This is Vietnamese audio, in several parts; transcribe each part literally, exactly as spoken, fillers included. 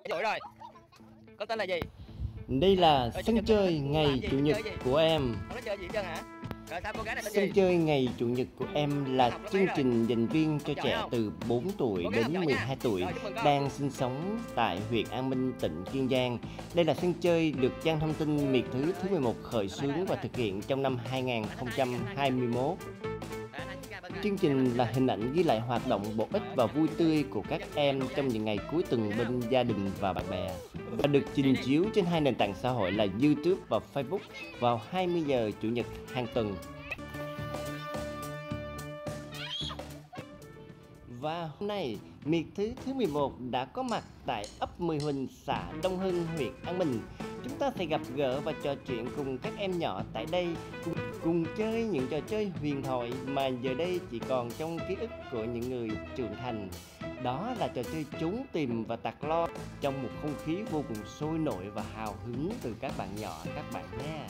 Rồi rồi. Con tên là gì? Đây là sân chơi ngày chủ nhật của em. Con chơi gì hết trơn hả? Rồi sao cô gái này tên Sân gì? chơi ngày chủ nhật của em là chương trình dành riêng cho trẻ từ bốn tuổi đến mười hai tuổi đang sinh sống tại huyện An Minh, tỉnh Kiên Giang. Đây là sân chơi được Trang Thông tin Miệt Thứ thứ mười một khởi xướng và thực hiện trong năm hai nghìn không trăm hai mươi mốt. Chương trình là hình ảnh ghi lại hoạt động bổ ích và vui tươi của các em trong những ngày cuối tuần bên gia đình và bạn bè, và được trình chiếu trên hai nền tảng xã hội là YouTube và Facebook vào hai mươi giờ Chủ nhật hàng tuần. Và hôm nay, Miệt Thứ thứ mười một đã có mặt tại ấp Mười Huỳnh, xã Đông Hưng, huyện An Minh. Chúng ta sẽ gặp gỡ và trò chuyện cùng các em nhỏ tại đây, cùng, cùng chơi những trò chơi huyền thoại mà giờ đây chỉ còn trong ký ức của những người trưởng thành. Đó là trò chơi trốn tìm và tạt lo trong một không khí vô cùng sôi nổi và hào hứng từ các bạn nhỏ các bạn nha.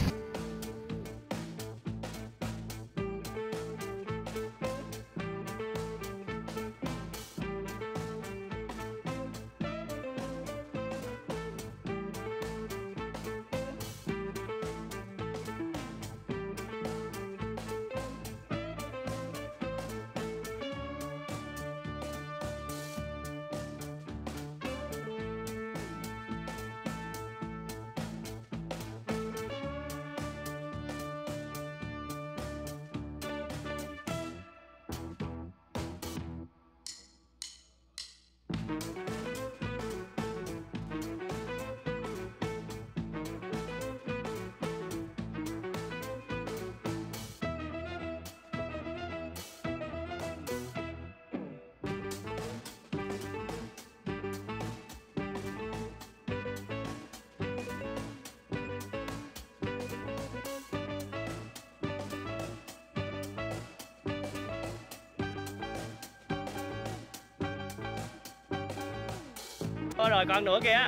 Thôi rồi còn nữa kìa.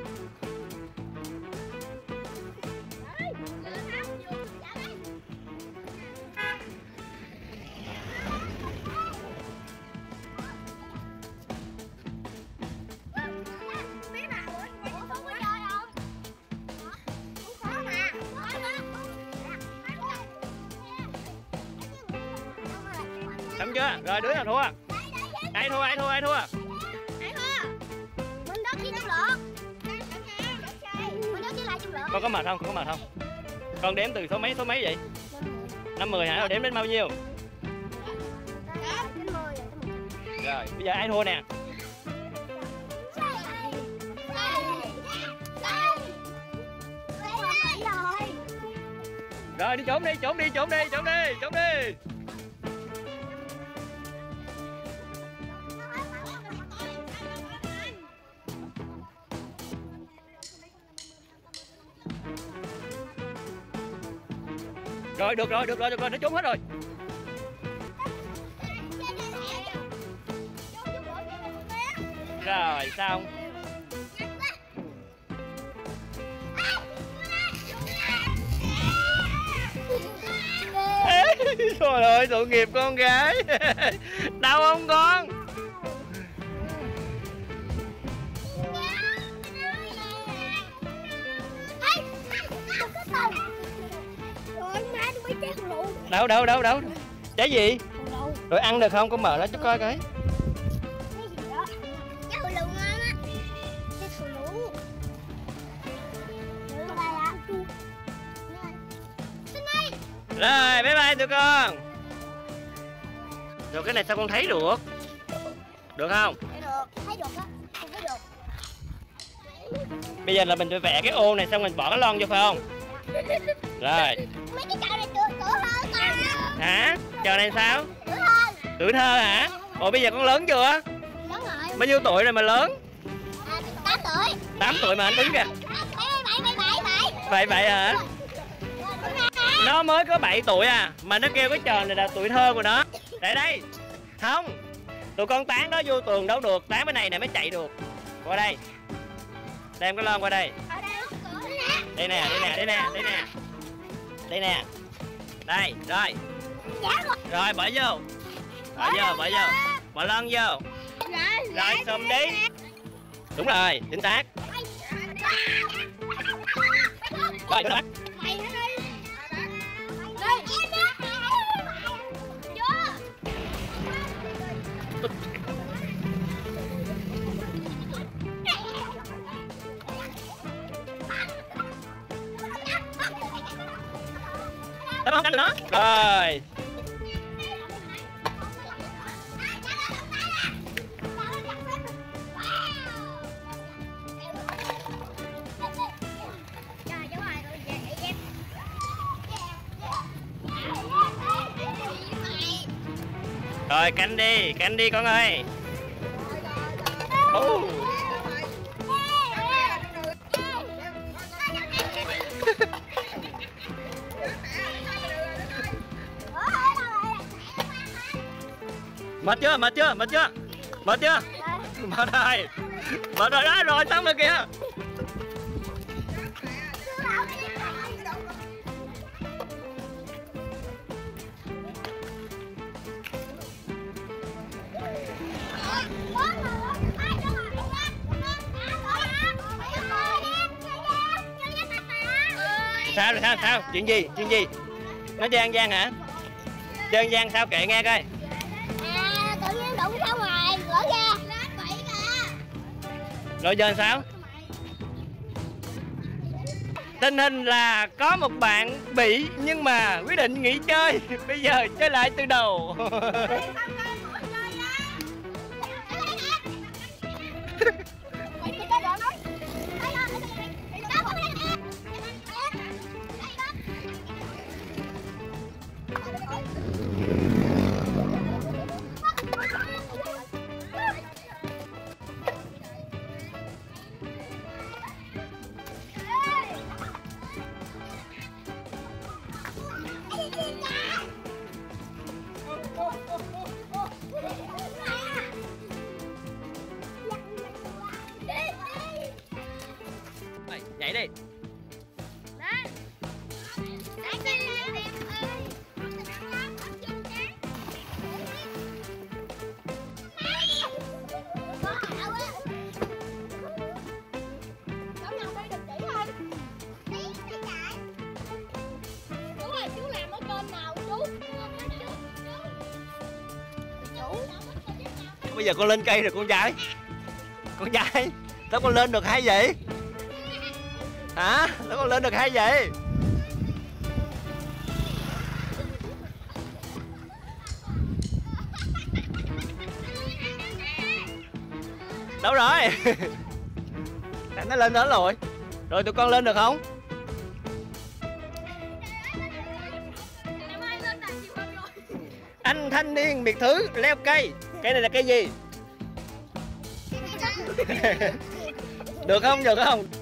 Xong chưa? Rồi đứa nào thua? Ai thua? Ai thua? Ai thua? Con có mệt không? Con có mệt không? Con đếm từ số mấy số mấy vậy? Năm mười hả? Rồi đếm đến bao nhiêu? Rồi bây giờ ai thua nè? Rồi đi trốn đi, trốn đi, trốn đi, trốn đi, trốn đi. Rồi được rồi, được rồi, được rồi, nó trốn hết rồi. Rồi xong. Trời ơi, tội nghiệp con gái. Đau không con? Đâu đâu đâu đâu. Trái gì? Rồi ăn được không? Con mở nó cho coi cái. Rồi bye bye tụi con. Rồi cái này sao con thấy được? Được không? Thấy được á. Thấy được. Bây giờ là mình phải vẽ cái ô này xong mình bỏ cái lon vô phải không? Rồi. Mấy cái chợ này tuổi thơ con. Hả? Chợ này sao? Tuổi thơ. Tuổi thơ hả? Ủa bây giờ con lớn chưa? Lớn rồi. Bao nhiêu tuổi rồi mà lớn? À, tám tuổi. tám tuổi mà anh tính kìa. Vậy vậy hả? Nó mới có bảy tuổi à mà nó kêu cái trò này là tuổi thơ của nó. Để đây. Không. Tụi con tán đó vô tường đâu được, tán bên này nè mới chạy được. Qua đây. Đem cái lon qua đây. Đây nè, đây nè, đây nè, đây nè. Đây nè. Đây, rồi. Rồi bỏ vô. Bỏ vô, bỏ vô. Bỏ lon vô. Rồi xong đi. Đúng rồi, chính xác. Rồi, bắt. Tao không đánh được nó. Rồi. Rồi canh đi, canh đi con ơi. Oh. Mệt chưa, mệt chưa, mệt chưa, mệt chưa, mệt rồi, mệt rồi đó, rồi xong rồi kìa. Sao sao sao, chuyện gì, chuyện gì? Nó chơi ăn gian hả? Chơi ăn gian sao kệ nghe coi. À, tự nhiên đụng ra ngoài, gỡ ra. Rồi giờ sao? Tình hình là có một bạn bị nhưng mà quyết định nghỉ chơi. Bây giờ chơi lại từ đầu. Nhảy đi. Bây giờ con lên cây rồi con trai. Con trai, sao con lên được hay vậy? Hả? Sao con lên được hay vậy? Đâu rồi? Nó lên đó rồi. Rồi tụi con lên được không? Anh thanh niên biệt thự leo cây. Cây này là cây gì? Được không? Được không?